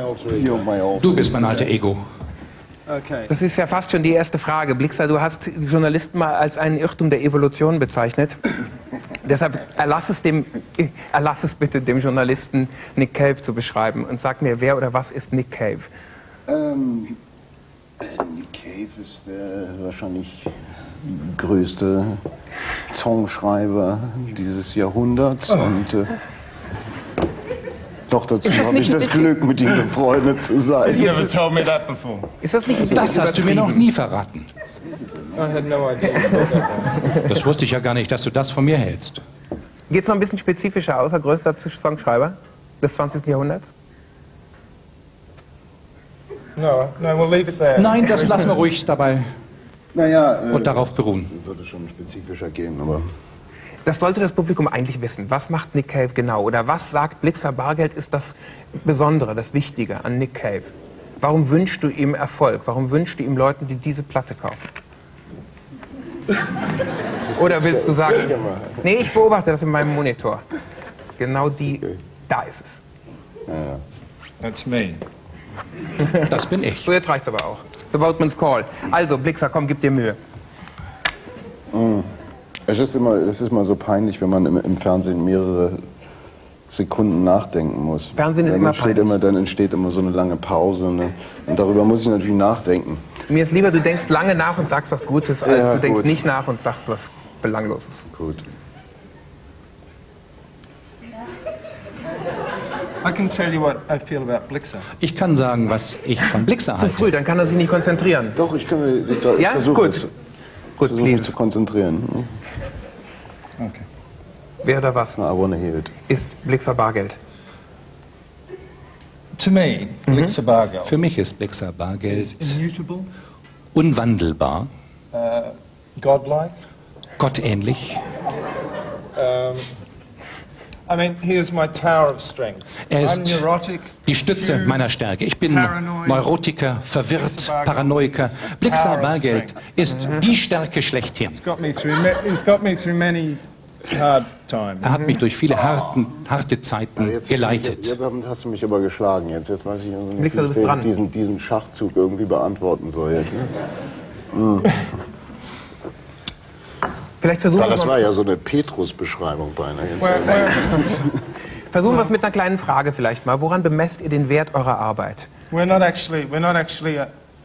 Du bist mein alter Ego. Okay. Das ist ja fast schon die erste Frage. Blixer, du hast die Journalisten mal als einen Irrtum der Evolution bezeichnet. Deshalb erlass es bitte dem Journalisten, Nick Cave zu beschreiben. Und sag mir, wer oder was ist Nick Cave? Nick Cave ist der wahrscheinlich größte Songschreiber dieses Jahrhunderts. Und doch dazu habe ich das Glück, mit ihm befreundet zu sein. You never told me that before. Ist das nicht ein bisschen Das hast du mir noch nie verraten. I had no idea. Das wusste ich ja gar nicht, dass du das von mir hältst. Geht es noch ein bisschen spezifischer außer größter Songschreiber des 20. Jahrhunderts? No, we'll leave it there. Nein, das lassen wir ruhig dabei Naja, und darauf beruhen. würde schon spezifischer gehen, aber... Das sollte das Publikum eigentlich wissen. Was macht Nick Cave genau? Oder was sagt Blixer Bargeld ist das Besondere, das Wichtige an Nick Cave? Warum wünschst du ihm Erfolg? Warum wünschst du ihm Leuten, die diese Platte kaufen? Oder willst du sagen, nee, ich beobachte das in meinem Monitor. Genau die, da ist es. That's me. Das bin ich. So, jetzt reicht's aber auch. The Boatman's Call. Also, Blixer, komm, gib dir Mühe. Es ist immer so peinlich, wenn man im Fernsehen mehrere Sekunden nachdenken muss. Fernsehen ist immer peinlich. Dann entsteht immer so eine lange Pause. Ne? Und darüber muss ich natürlich nachdenken. Mir ist lieber, du denkst lange nach und sagst was Gutes, als Ja, du denkst gut. nicht nach und sagst was Belangloses. Gut. I can tell you what I feel about Blixer. Ich kann sagen, was ich von Blixer Zu früh, halte. dann kann er sich nicht konzentrieren. Doch, ich Ja, versuche gut. Gut, mich please. zu konzentrieren. Okay. Wer oder was I wanna hear it. ist Blixer Bargeld? To me, Blixer Bargeld Für mich ist Blixer is Bargeld immutable, unwandelbar, godlike. gottähnlich. I mean, he is my tower of strength. Er I'm ist neurotic, die Stütze confused, meiner Stärke. Ich bin paranoid. Neurotiker, verwirrt, Paranoiker. Blixer Bargeld ist die Stärke schlechthin. He's got me through many hard times. Er hat mich durch viele harte Zeiten geleitet. Jetzt hast du mich aber geschlagen. Jetzt weiß ich irgendwie nicht, Blixer, du wie bist dran. ich diesen Schachzug irgendwie beantworten soll. Jetzt, ne? Vielleicht versuchen wir Das es war mal, ja so eine Petrus-Beschreibung beinahe. versuchen wir es mit einer kleinen Frage vielleicht mal. Woran bemesst ihr den Wert eurer Arbeit? We're not actually a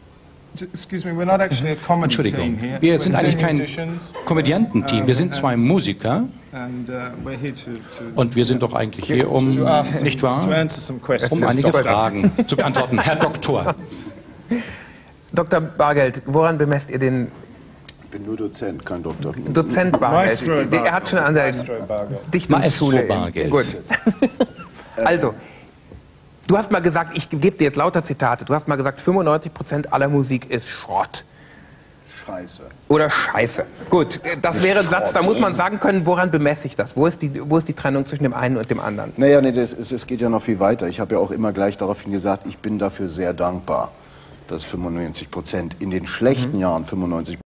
comedy Entschuldigung, team here. wir We're sind two eigentlich kein musicians, Komödiantenteam. Wir sind zwei Musiker and we're here to und wir sind doch eigentlich hier, um, nicht to wahr, answer some questions. um einige Fragen zu beantworten. Herr Doktor. Dr. Bargeld, woran bemesst ihr den Ich bin nur Dozent, kein Doktor. Dozent Bargeld? Maestro Bargeld. Er hat schon an der Maestro Bargeld. Dichtungsschule. Maestro Bargeld. Gut. Also, du hast mal gesagt, ich gebe dir jetzt lauter Zitate, du hast mal gesagt, 95% aller Musik ist Schrott. Scheiße. Oder Scheiße. Gut, das wäre ein Satz, da muss man sagen können, woran bemesse ich das? Wo ist die Trennung zwischen dem einen und dem anderen? Naja, nee, es geht ja noch viel weiter. Ich habe ja auch immer gleich daraufhin gesagt, ich bin dafür sehr dankbar, dass 95% in den schlechten Jahren 95%.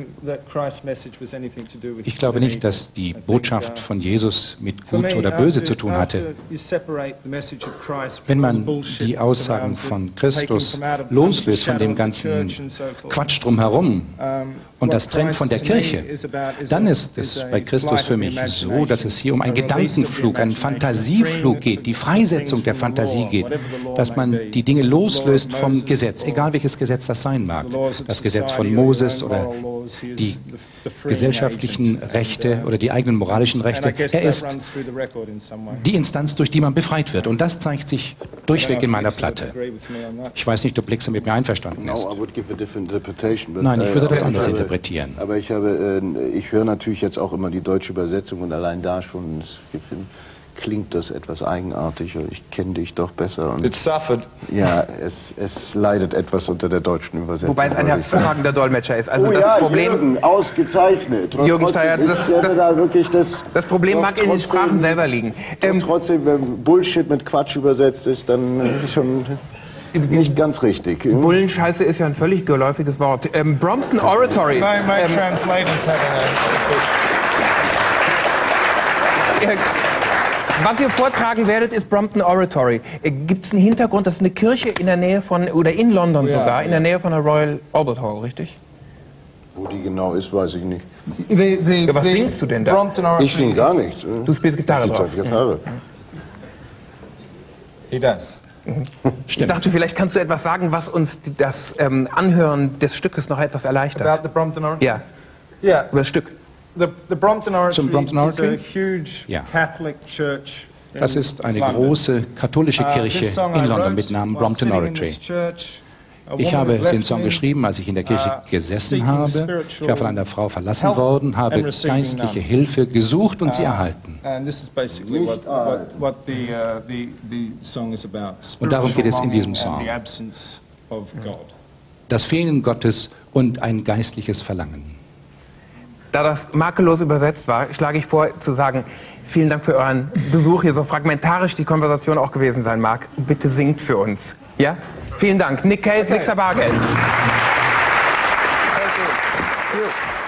Ich glaube nicht, dass die Botschaft von Jesus mit Gut oder Böse zu tun hatte. Wenn man die Aussagen von Christus loslöst von dem ganzen Quatsch drumherum und das trennt von der Kirche, dann ist es bei Christus für mich so, dass es hier um einen Gedankenflug, einen Fantasieflug geht, die Freisetzung der Fantasie geht, dass man die Dinge loslöst vom Gesetz, egal welches Gesetz das sein mag, das Gesetz von Moses oder die gesellschaftlichen Rechte oder die eigenen moralischen Rechte. Er ist die Instanz, durch die man befreit wird. Und das zeigt sich durchweg in meiner Platte. Ich weiß nicht, ob Blixer mit mir einverstanden ist. Nein, ich würde das anders interpretieren. Aber ich höre natürlich jetzt auch immer die deutsche Übersetzung und allein da schon klingt das etwas eigenartig. Ich kenne dich doch besser. Und It suffered. ja, es leidet etwas unter der deutschen Übersetzung. Wobei es ein hervorragender Dolmetscher ist. Also Oh das ja, Problem, Jürgen, ausgezeichnet. Jürgen Steyer, das das Problem mag in den Sprachen selber liegen. Trotzdem, wenn Bullshit mit Quatsch übersetzt ist, dann schon nicht ganz richtig. Bullenscheiße ist ja ein völlig geläufiges Wort. Brompton Oratory. My translator's having a... Was ihr vortragen werdet, ist Brompton Oratory. Gibt es einen Hintergrund? Das ist eine Kirche in der Nähe von, oder in London sogar, in der Nähe von der Royal Albert Hall, richtig? Wo die genau ist, weiß ich nicht. Ja, was singst du denn da? Ich singe gar nichts. Du spielst Gitarre drauf. Gitarre. He does. Ich dachte, vielleicht kannst du etwas sagen, was uns das Anhören des Stückes noch etwas erleichtert. About the Brompton Oratory? Ja, Yeah. über das Stück. The Brompton Zum Brompton Oratory? is a huge Ja. Catholic church. Das ist eine große katholische Kirche in London mit Namen Brompton Oratory. Ich habe den Song geschrieben, als ich in der Kirche gesessen habe. Ich war von einer Frau verlassen worden, habe geistliche Hilfe gesucht und sie erhalten. Und darum geht es in diesem Song. Das Fehlen Gottes und ein geistliches Verlangen. Da das makellos übersetzt war, schlage ich vor, zu sagen, vielen Dank für euren Besuch hier, so fragmentarisch die Konversation auch gewesen sein mag. Bitte singt für uns. Ja? Vielen Dank. Nick Cave, Blixer Bargeld. Thank you.